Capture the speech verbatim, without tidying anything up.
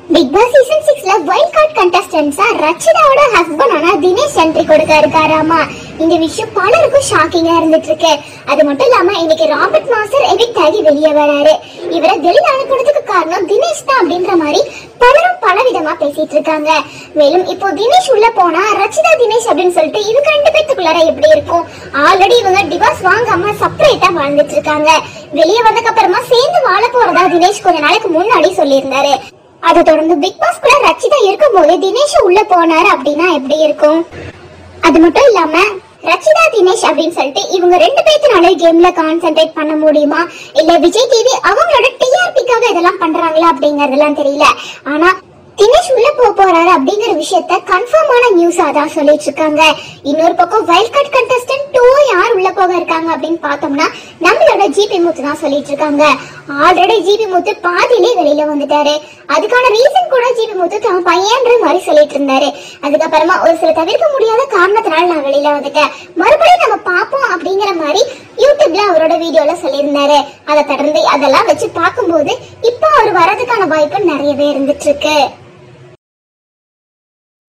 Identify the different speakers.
Speaker 1: Big boss season சிக்ஸ்ல wild card கண்டஸ்டன்ஸா ரச்சிதாவோட ஹஸ்பண்டான தினேஷ் என்ட்ரி கொடுக்க இருக்காராமா. இந்த விஷயம் பலருக்கும் ஷாக்கிங்கா இருந்துட்டு இருக்கு. அது மட்டும் இல்லாம இன்னைக்கு ராபர்ட் மாஸ்டர் எவிக்ட் ஆகி வெளியே வராரு. இவரை வெளியில அனுப்புறதுக்கு காரணம் தினேஷ் தான் அப்படின்ற மாதிரி பலரும் பல விதமா பேசிட்டு இருக்காங்க. மேலும் இப்போ தினேஷ் உள்ள போனா ரச்சிதா தினேஷ் அப்படின்னு சொல்லிட்டு இவங்க ரெண்டு பேத்துக்குள்ளார எப்படி இருக்கும்? ஆல்ரெடி இவங்க டிவோர்ஸ் வாங்காம செப்பரேட்டா வாழ்ந்துட்டு இருக்காங்க. வெளியே வந்ததுக்கு அப்புறமா சேர்ந்து வாழ போறதா தினேஷ் கொஞ்ச நாளைக்கு முன்னாடி சொல்லியிருந்தாரு. அதை தொடர்ந்து பிக் பாஸ் குள்ள ரச்சிதா இருக்கும் போது தினேஷ் உள்ள போனாரு அப்படின்னா எப்படி இருக்கும்? அது மட்டும் இல்லாம ரச்சிதா தினேஷ் அப்படின்னு சொல்லிட்டு இவங்க ரெண்டு பேர்த்தினால கேம்ல கான்சென்ட்ரேட் பண்ண முடியுமா, இல்ல விஜய் டிவி அவங்களோட டிஆர்பிக்காக இதெல்லாம் பண்றாங்களா அப்படிங்கறதெல்லாம் தெரியல. ஆனா தினேஷ் உள்ள போக போறாரு அப்படிங்கிற விஷயத்த கன்ஃபார்மான நியூஸா தான் சொல்லிட்டு இருக்காங்க. இன்னொரு பக்கம் வைல்ட் கார்டு கண்டஸ்டன்ட் டூ யார் உள்ள போக இருக்காங்க அப்படின்னு பார்த்தோம்னா நம்மளோட ஜிபி முத்து தான் சொல்லிட்டு இருக்காங்க. ஆல்ரெடி ஜிபி முத்து பாதியிலே வெளியில வந்துட்டாரு. அதுக்கான ரீசன் கூட ஜிபி முத்து தான் பையன்ற மாதிரி சொல்லிட்டு இருந்தாரு. அதுக்கப்புறமா ஒரு சில தவிர்க்க முடியாத காரணத்தினால நான் வெளியில வந்துட்டேன், மறுபடியும் நம்ம பார்ப்போம் அப்படிங்கிற மாதிரி யூடியூப்ல அவரோட வீடியோல சொல்லியிருந்தாரு. அதை தொடர்ந்து அதெல்லாம் வச்சு பார்க்கும்போது இப்போ அவர் வரதுக்கான வாய்ப்பு நிறையவே இருந்துட்டு இருக்கு.